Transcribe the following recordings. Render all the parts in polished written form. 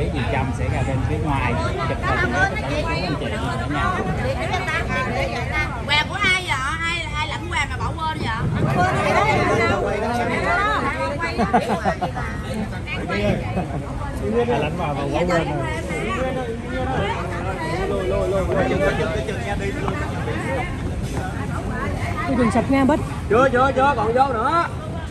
lý Tiền Trâm sẽ ra bên phía ngoài chụp hình với anh chị ở nhà. Quà của ai vậy? Ai lãnh quà mà bỏ quên vậy? Lãnh quà mà bỏ quên rồi. Tôi đừng sập nha Bích. Chưa còn vô nữa.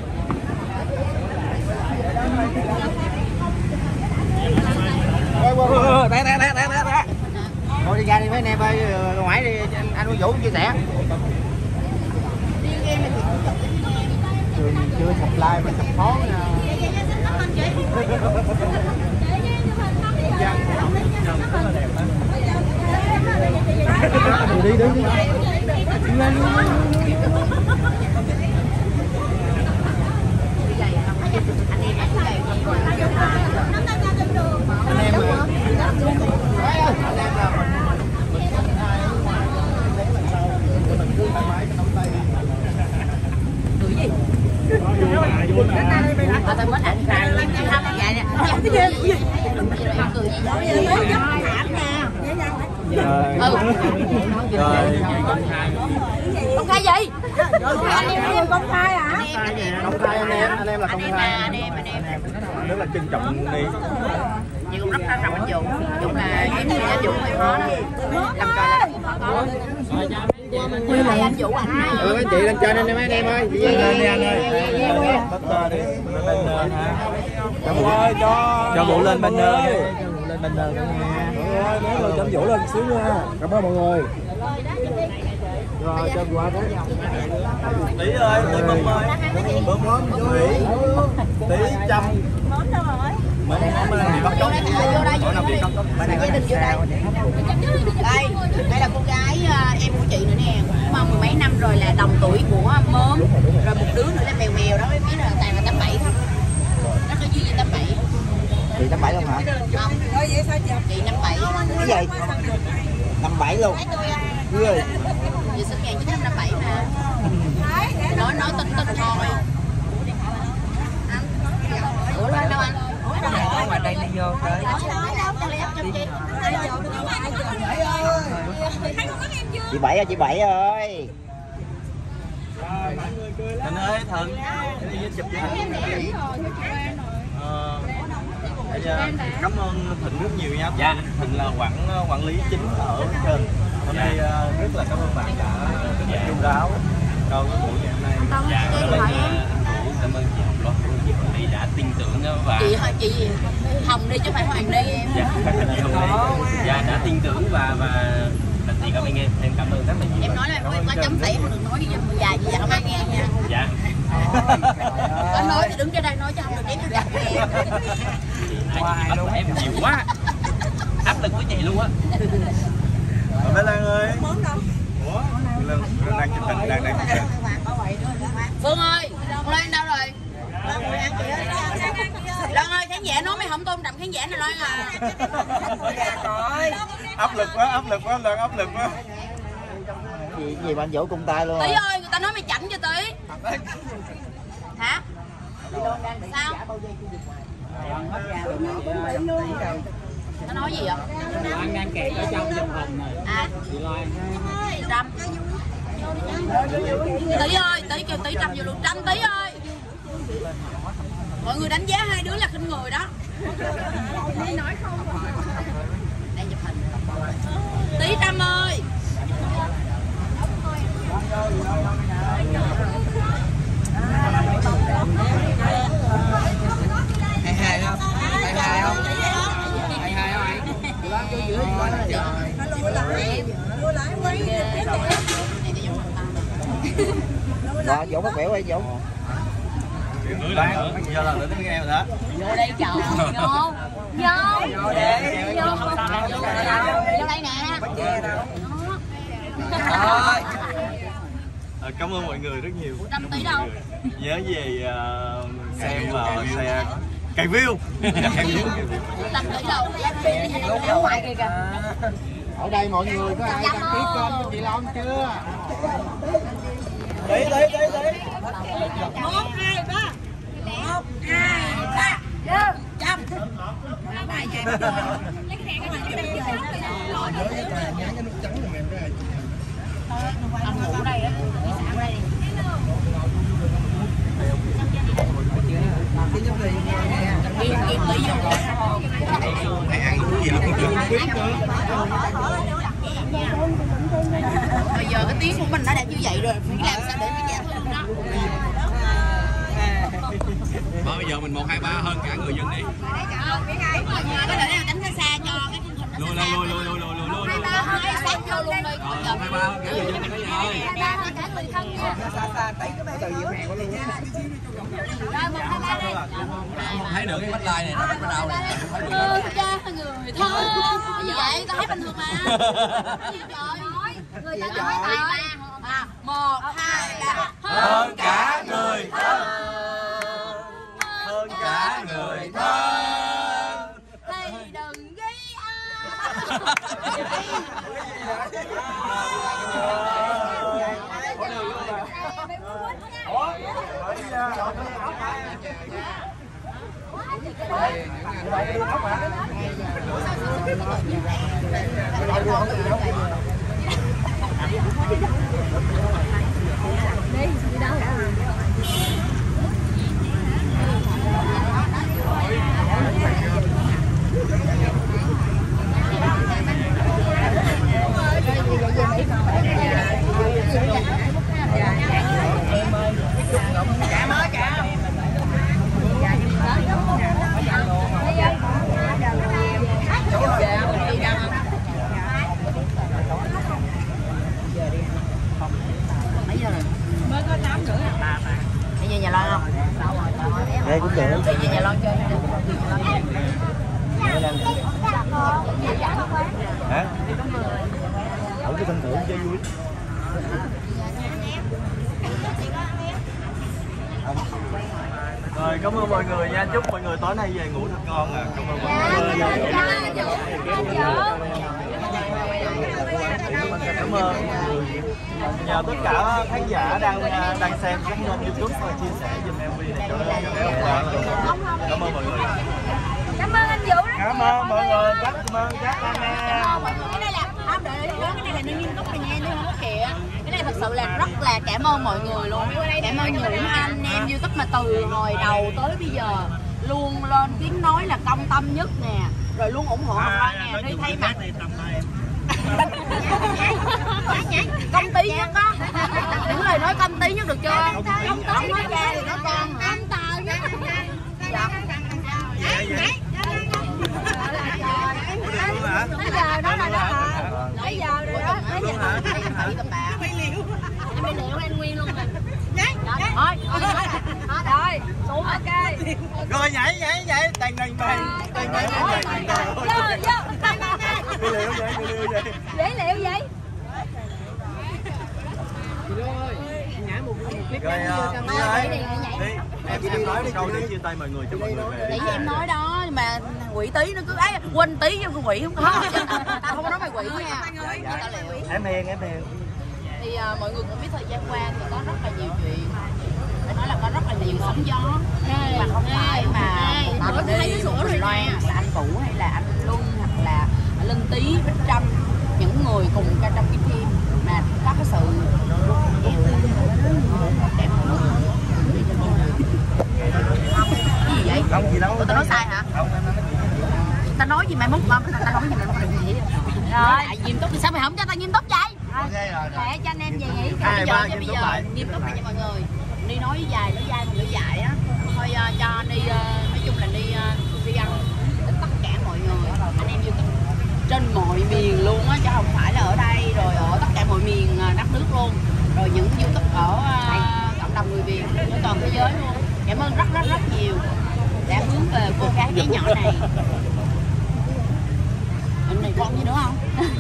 Té. Thôi đi ra đi mấy anh em ơi, ngoài đi anh Vũ chia sẻ. Chưa sập like mà sập phón nè. Đi. Tôi mới ăn cay luôn không vậy nè. Công khai gì? Anh em công khai hả? Công khai anh em là công khai. Anh em. Rất là trân trọng đi. Chị cũng rất trân trọng anh Dũng. Dũng là em người anh Dũng người khó đó. Làm cho là có. Quên lại anh Vũ anh. Mấy chị lên trên anh em ơi. Lên đi anh ơi. Cho Vũ lên banner đi. Lên banner nha. Nếu rồi cho Vũ lên xíu nha. Cảm ơn mọi người. Rồi cho qua đó. Tí ơi, tí bấm ơi. Bấm Tí Trâm. Mấy bị bắt cóc. Đây là cô gái em của chị nữa nè, cũng mười mấy năm rồi, là đồng tuổi của Mớm, rồi một đứa nữa là mèo đó, biết là toàn là 87 thôi, nó có duyên gì 87. Chị 87 luôn hả? Không, chị 57. Cái gì? 57 luôn. Ghê. Chị sinh 1957 mà. Nói tin thôi. Ủa lên đâu anh? Ngoài đây đi vô tới. Chị Bảy ơi. Anh ơi Thần đi chụp với cảm ơn Thịnh rất nhiều nha. Dạ. Thịnh là quản lý chính ở trên. Hôm nay rất là cảm ơn bạn đã rất là chu đáo cho cái buổi ngày hôm nay. Dạ, cảm ơn chị Hồng Loan, chị Hồng Ly đã tin tưởng và chị Hồng đi chứ không phải Hoàng đi em. Dạ, chị Hồng Ly đã tin tưởng và là chị cảm ơn em cảm ơn rất là nhiều. Em nói là có chấm phẩy không được nói gì dài gì không ai nghe nha. Dạ. Có nói thì đứng trên đây nói cho không được đến gặp em. Chị bắt em nhiều quá. Áp lực với chị luôn á. Bé Lan ơi. Ủa? Đang chụp hình, đang chụp hình. Phương ơi, Lan đâu rồi? Lan ơi, khán giả nói mày không tôn trọng khán giả này Lan à. Áp lực quá, Lan áp lực quá. Gì bạn Vũ cung tay luôn. Tí ơi, người ta nói mày chảnh cho Tí. Hả? Sao? Nó nói gì vậy? Loan đang kẹt ở trong hồng này. À, chị Loan. Trâm. Tí ơi, Tí kêu Tí Trâm vô luôn. Trâm Tí ơi. Mọi người đánh giá hai đứa là khinh người đó. Đây chụp hình. Tí Trâm ơi. Hay không? Hay không? Rồi Vũ bắt biểu ơi Vũ. Bán giờ lần nữa tới nghe rồi đó. Vô đây chồng. Vô đây nè. Cảm ơn mọi người rất nhiều. Trâm Tí đâu? Nhớ về xem vào xe cày view. Trâm Tí đâu? Ở ngoài kia kìa. Ở đây mọi người có ai đăng ký kênh cho chị Loan chưa? Tí. 1, 2, 3. 1, 2, 3. Trâm. Bài vậy. Anh ngủ ở đây á, đi xả ở đây. Kim lý vô. Mày ăn cái gì luôn. Bây giờ cái tiếng của mình đã đạt như vậy rồi, phải làm sao để nó giảm lên đó. Bây giờ mình 1, 2, 3 hơn cả người dân đi. Cái này là đánh xa cho cái Lùi lên, lùi. cái sát vô luôn đi. 1, 2, 3 hơn cả người dân đi rồi. Thấy được cái bánh lai này nó bắt đầu này. Cha người thân. Như vậy tao thấy bình thường mà. Người ta nói tài ba. 1, 2, 3. Hơn cả người thân. Hơn cả người thân. Thì đừng ghi nhà Loan không? Đây cũng được. Đi nhà Loan chơi. Hả? Ở cái sân thượng chơi vui. Rồi cảm ơn mọi người nha, chúc mọi người tối nay về ngủ thật ngon à. Cảm ơn mọi người. Cảm ơn nhờ tất cả khán giả đang xem các kênh YouTube và chia sẻ giùm MV này cho nó. Cảm ơn mọi người. Cảm ơn anh Vũ. Cảm ơn mọi người, cảm ơn các anh em. Cái này là không đợi cái này là nó nghiêm túc này nha, chứ không có kìa. Cái này thật sự là rất là cảm ơn mọi người luôn. Cảm ơn những anh em YouTube mà từ hồi đầu tới bây giờ luôn lên tiếng nói là công tâm nhất nè, rồi luôn ủng hộ Hồng Loan nè, đi thay mặt công ty nhất đó, những lời nói công ty nhất được chưa? Không nói ra thì nó con hả? Bây giờ đó là đó. Bây giờ rồi đó. Bây giờ em bị liệu anh Nguyên luôn rồi. Thôi, rồi, xuống ok. Rồi nhảy, tàn Dễ liệu vậy? Rồi đi, em nói câu để chia tay mọi người cho mọi người về. Vậy em nói đó, mà quỷ tí nó cứ ấy quên tí cho quỷ không có. Tao không có nói mày quỷ nha. Em hiền. Thì mọi người cũng biết thời gian qua thì có rất là nhiều chuyện, phải nói là có rất là nhiều sóng gió, mà không phải mà một đêm Quỳnh Loan là anh Vũ hay là anh Luân hoặc là Linh Tý, Bích Trâm, những người cùng ca trong cái phim mà có cái sự đẹp cái gì vậy? Không gì đâu. Tao nói sai hả? Không, Tao nói gì mày muốn không? Tao nói gì mày muốn gì rồi? Nghiêm túc thì sao mày không cho tao nghiêm túc vậy? Để cho anh em về nghỉ. Bây giờ nghiêm túc lại cho mọi người. Đi nói dài á. Thôi cho đi nói chung là đi ăn đến tất cả mọi người. Anh em YouTube trên mọi miền luôn á, chứ không phải là ở đây rồi ở tất cả mọi miền đất nước luôn. Rồi những YouTube ở cộng đồng người Việt trên toàn thế giới luôn. Cảm ơn rất nhiều đã hướng về cô gái bé nhỏ này. Anh này con gì nữa không?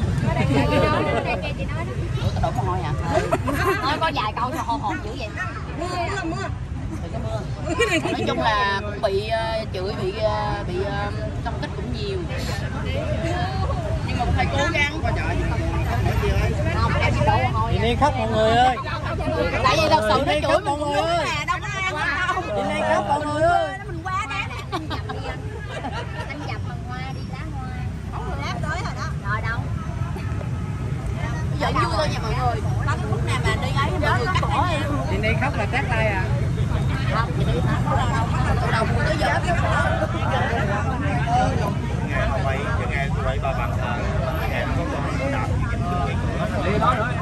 Tao đổ mồ hôi hả? Thôi có vài câu sao hồn dữ vậy? Mưa. Nói chung là cũng bị chửi, bị công kích cũng nhiều. Nhưng mà phải cố gắng. Không, em đổ mồ hôi. Đi khóc mọi người ơi. Tại vì thật sự nó chửi mình cũng đúng mà, đâu có ăn đâu. Đi khóc mọi người ơi. Mình quá đáng. Anh dập bằng hoa đi. giận vui thôi nha mọi người. Có cái khúc nào mà đi ấy thì mọi người cắt bỏ đi. Chị này khóc là tát tay à? Không, chị đi từ đầu tới giờ cắt bỏ. Ngày quay cho ngày quay ba bằng ngày có con đạp đi đó nữa.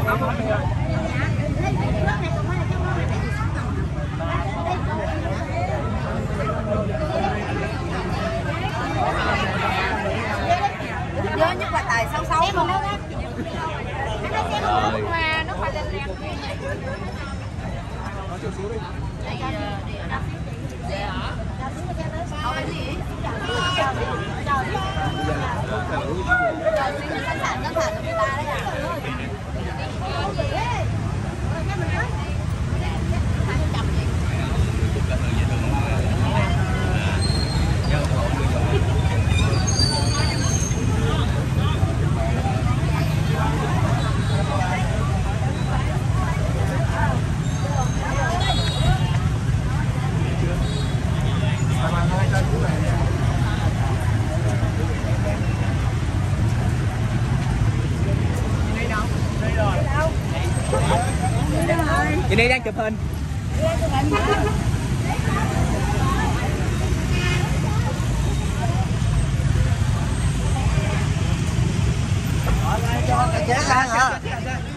Nhớ nhất là tài xấu xấu luôn. Hoa nó phải lên đẹp. Đi ở đâu? Để ở. Ở cái gì? Sẵn sàng cho người ta đấy à. Chị này đang chụp hình. Cho cái chết ra hả?